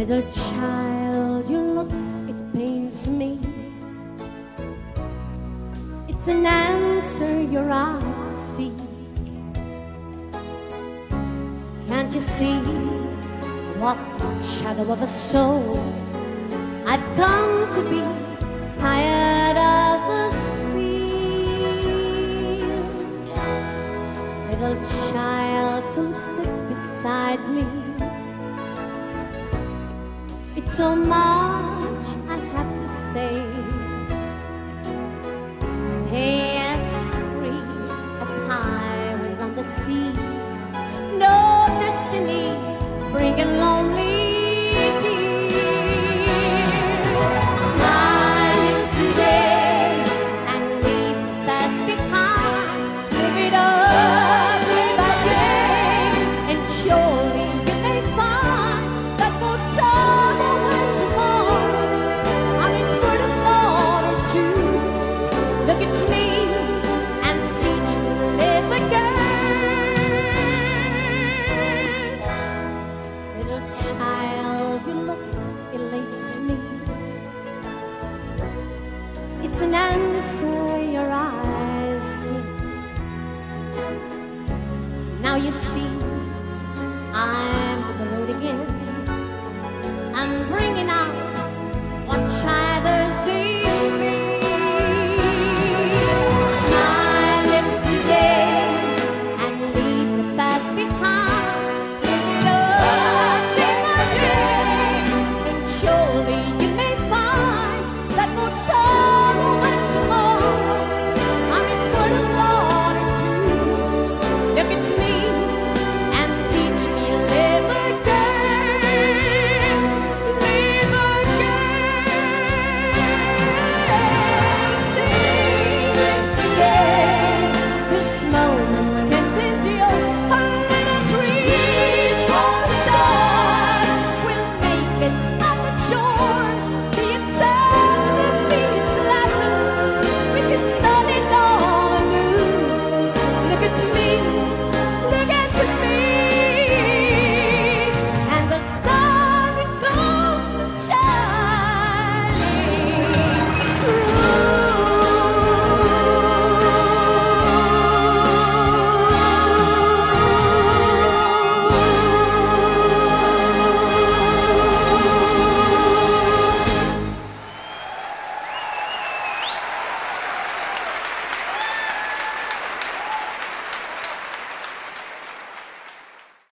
Little child, your look, it pains me. It's an answer your eyes seek. Can't you see what shadow of a soul I've come to be? Tired of the sea. Little child, come sit beside me. It's so much I have to say. Stay as free as high winds on the seas. No destiny bringing lonely tears. Smile today and leave the past behind. Live it up day by day, and surely you may find that both sorrow and tomorrow are in word of thought or two. Look at me and teach me to live again. Little child, your look elates me. It's an answer your eyes give. Now you see, I'm on the road again. I'm bringing out what others in me. Smile, live today and leave the past behind. Live it up day by day, and surely you may find that both sorrow and tomorrow are in word of thought or two. Look at me and teach me to live again. Live again. Sing, live today. This moment can